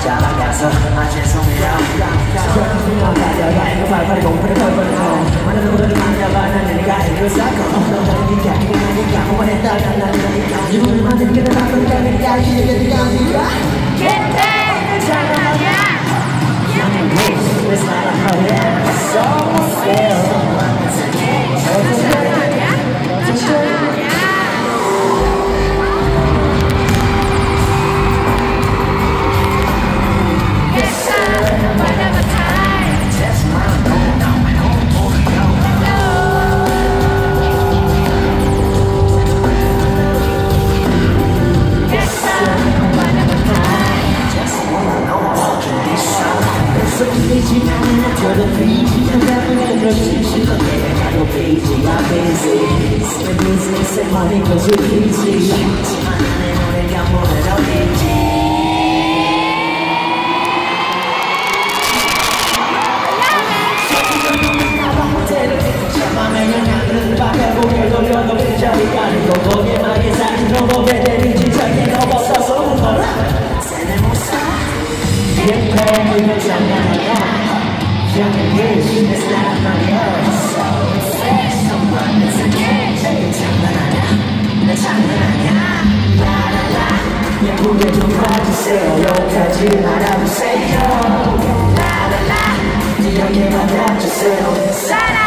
잡아가서 죄송해요 그냥 달려가 이거 발발이 공부를 덜벌어 많은 누구를 만나봐 나는 네가 이룰 사고 너는 네가 이기니까 원했다 나는 너니까 기분을 만드는 게 나쁜 거니까 이게 네가 그때 장난이야 It's not a hurry So money goes with easy 내가 뭐래도 있지 맘에 영향을 받아 고개 돌려도 그 자리가 아니고 거기에 사는 너보게 되는 지적이 너무 없어서 울어라 세네 목사 예뻐 장난하냐 Young years, it's not my So fast, someone is a kid 장난하냐 내 장난하냐 라라라 예쁘게 좀 봐주세요 욕하지 말아주세요 라라라 이렇게 받아주세요 사랑